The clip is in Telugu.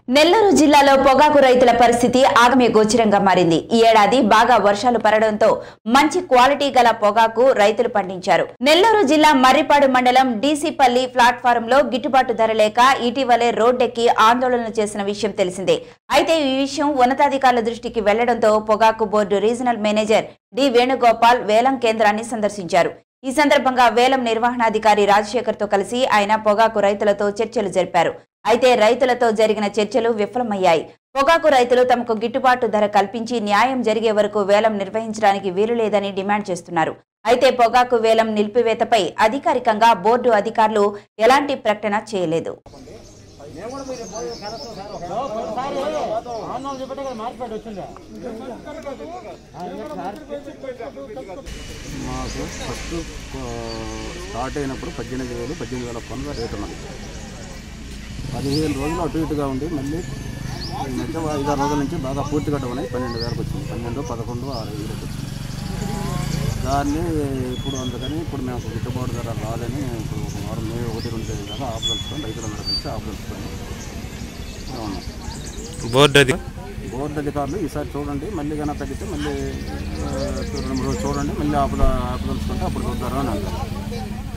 నెల్లూరు జిల్లాలో పొగాకు రైతుల పరిస్థితి ఆగమ్య గోచరంగా మారింది. ఈ ఏడాది బాగా వర్షాలు పడడంతో మంచి క్వాలిటీ గల పొగాకు రైతులు పండించారు. నెల్లూరు జిల్లా మర్రిపాడు మండలం డీసీపల్లి ప్లాట్ఫారంలో గిట్టుబాటు ధర లేక ఇటీవలే రోడ్డెక్కి ఆందోళన చేసిన విషయం తెలిసిందే. అయితే ఈ విషయం ఉన్నతాధికారుల దృష్టికి వెళ్లడంతో పొగాకు board regional manager D Venugopal వేలం కేంద్రాన్ని సందర్శించారు. ఈ సందర్భంగా వేలం నిర్వహణాధికారి రాజశేఖర్ తో కలిసి ఆయన పొగాకు రైతులతో చర్చలు జరిపారు. అయితే రైతులతో జరిగిన చర్చలు విఫలమయ్యాయి. పొగాకు రైతులు తమకు గిట్టుబాటు ధర కల్పించి న్యాయం జరిగే వరకు వేలం నిర్వహించడానికి వీలు లేదని డిమాండ్ చేస్తున్నారు. అయితే పొగాకు వేలం నిలిపివేతపై అధికారికంగా బోర్డు అధికారులు ఎలాంటి ప్రకటన చేయలేదు. మాకు ఫస్ట్ స్టార్ట్ అయినప్పుడు 18,000 18,000 రేట్ ఉన్నది. 15 రోజులు అటు ఇటుగా ఉండి మళ్ళీ ఈ మధ్య 5-6 రోజుల నుంచి బాగా పూర్తిగా డౌన్ అయ్యి 12,000 వచ్చింది. 12, 11, 6 వచ్చింది. దాన్ని ఇప్పుడు అందుకని ఇప్పుడు మేము గిట్టుబాటు ధర రాదని ఇప్పుడు ఒక వారం మే 1-2 తేదీ దాకా ఆపుదలుచుకొని రైతులందరూ కలిసి ఆపుదలుచుకొని ఉన్నాం. బోర్డు అధికారులు ఈసారి చూడండి, మళ్ళీ కన్నా తగ్గితే మళ్ళీ 2-3 రోజులు చూడండి, మళ్ళీ ఆపుదలుచుకుంటే అప్పుడు చూద్దారు అని అంటారు.